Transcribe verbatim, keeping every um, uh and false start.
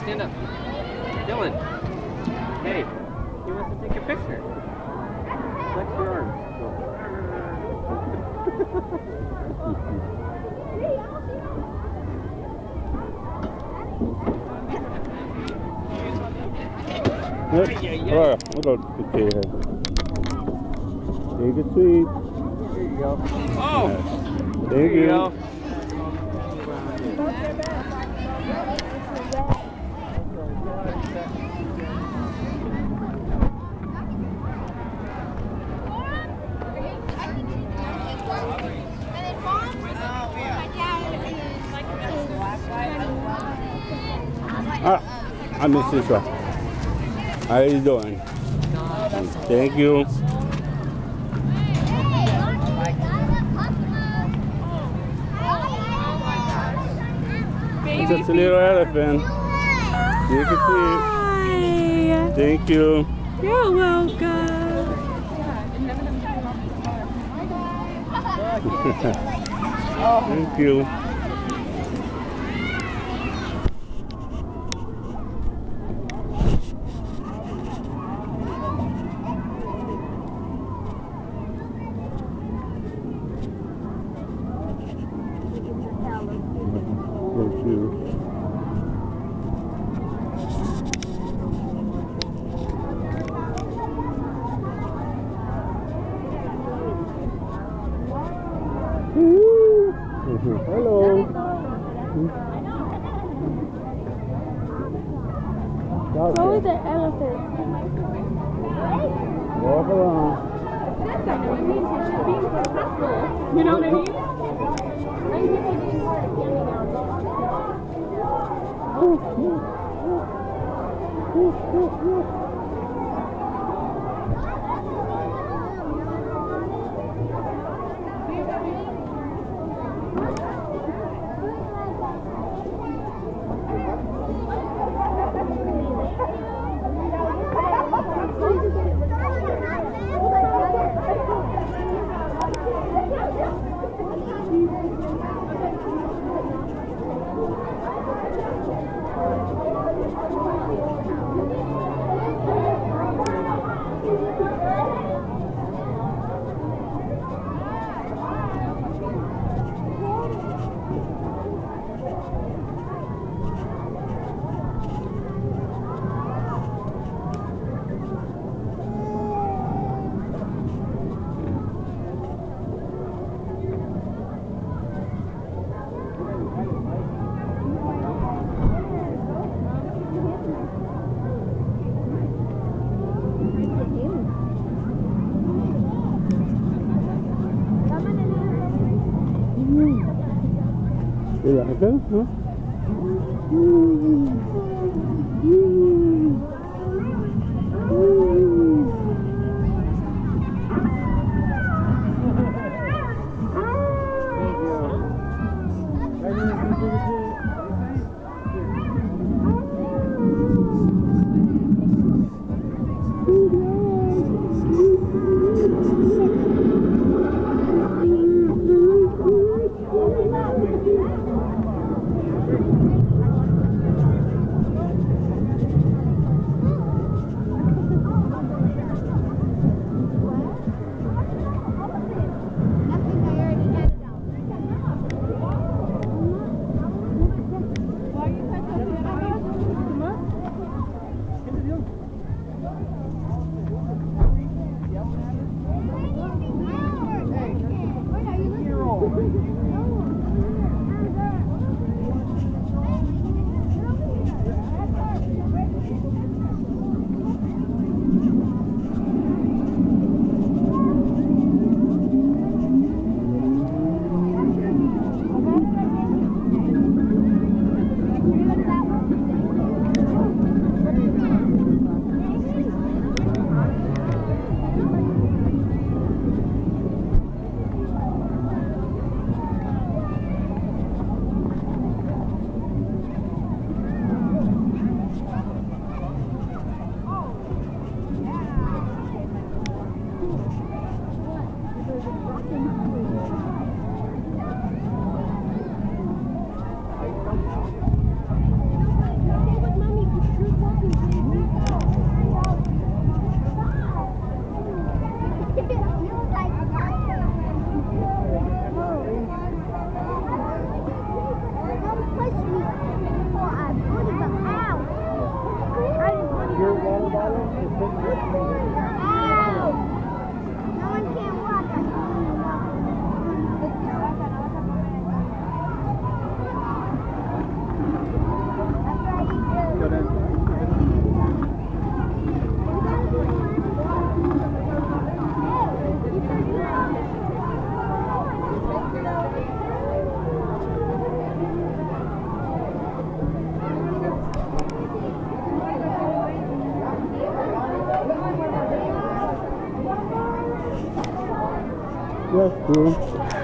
stand up. Dylan. Hey, he wants to take a picture. Flex your arms. Yep. Alright, hold on. Okay. Take it sweet. There you go. Oh! Yes. Thank There you you. go. Ah, I missed this one. How you doing? Thank you. It's just a little elephant. You can see it. Thank you. You're welcome. Thank you. Thank you. Hello. Go with the elephant. Walk around. You know what I mean? You like it, huh? that's cool.